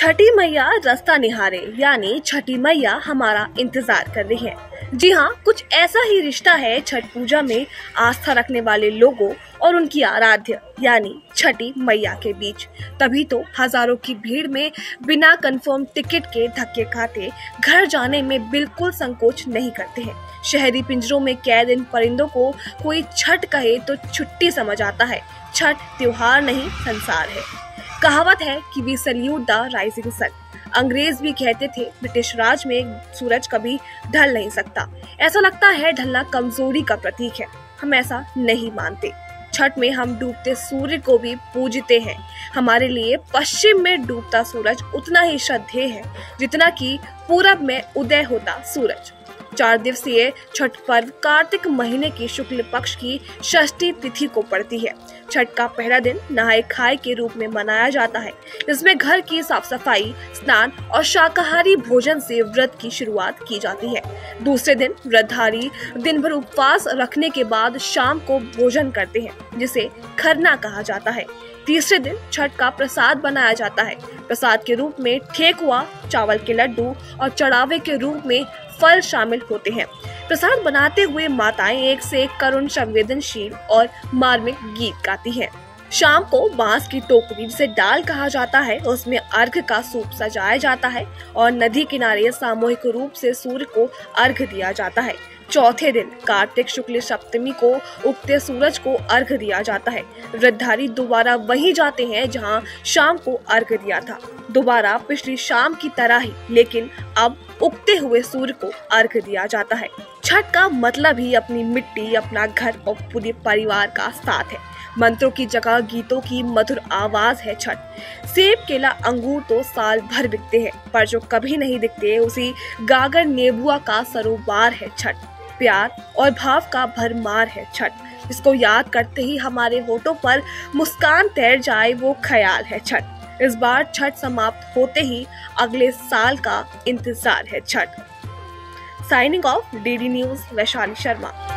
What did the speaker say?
छठी मैया रास्ता निहारे यानी छठी मैया हमारा इंतजार कर रही है। जी हाँ, कुछ ऐसा ही रिश्ता है छठ पूजा में आस्था रखने वाले लोगों और उनकी आराध्य यानी छठी मैया के बीच। तभी तो हजारों की भीड़ में बिना कंफर्म टिकट के धक्के खाते घर जाने में बिल्कुल संकोच नहीं करते हैं। शहरी पिंजरों में कैद इन परिंदों को कोई छठ कहे तो छुट्टी समझ आता है। छठ त्योहार नहीं, संसार है। कहावत है कि we salute the rising sun. अंग्रेज भी कहते थे ब्रिटिश राज में सूरज कभी ढल नहीं सकता। ऐसा लगता है ढलना कमजोरी का प्रतीक है। हम ऐसा नहीं मानते। छठ में हम डूबते सूर्य को भी पूजते हैं। हमारे लिए पश्चिम में डूबता सूरज उतना ही श्रद्धेय है जितना कि पूरब में उदय होता सूरज। 4 दिवसीय छठ पर्व कार्तिक महीने की शुक्ल पक्ष की षष्ठी तिथि को पड़ती है। छठ का पहला दिन नहाय खाए के रूप में मनाया जाता है। इसमें घर की साफ सफाई, स्नान और शाकाहारी भोजन से व्रत की शुरुआत की जाती है। दूसरे दिन व्रतधारी दिन भर उपवास रखने के बाद शाम को भोजन करते हैं, जिसे खरना कहा जाता है। तीसरे दिन छठ का प्रसाद बनाया जाता है। प्रसाद के रूप में ठेकुआ, चावल के लड्डू और चढ़ावे के रूप में फल शामिल होते हैं। प्रसाद बनाते हुए माताएं एक से एक करुण, संवेदनशील और मार्मिक गीत गाती हैं। शाम को बांस की टोकरी, जिसे डाल कहा जाता है, उसमें अर्घ का सूप सजाया जाता है और नदी किनारे सामूहिक रूप से सूर्य को अर्घ दिया जाता है। चौथे दिन कार्तिक शुक्ल सप्तमी को उगते सूरज को अर्घ दिया जाता है। व्रतधारी दोबारा वहीं जाते हैं जहां शाम को अर्घ दिया था। दोबारा पिछली शाम की तरह ही, लेकिन अब उगते हुए सूर्य को अर्घ दिया जाता है। छठ का मतलब ही अपनी मिट्टी, अपना घर और पूरे परिवार का साथ है। मंत्रों की जगह गीतों की मधुर आवाज है छठ। सेब, केला, अंगूर तो साल भर बिकते हैं, पर जो कभी नहीं दिखते उसी गागर नेबुआ का सरोबार है छठ। प्यार और भाव का भरमार है छठ। इसको याद करते ही हमारे होठों पर मुस्कान तैर जाए, वो ख्याल है छठ। इस बार छठ समाप्त होते ही अगले साल का इंतजार है Chhath. Signing off, DD news, Vaishali Sharma.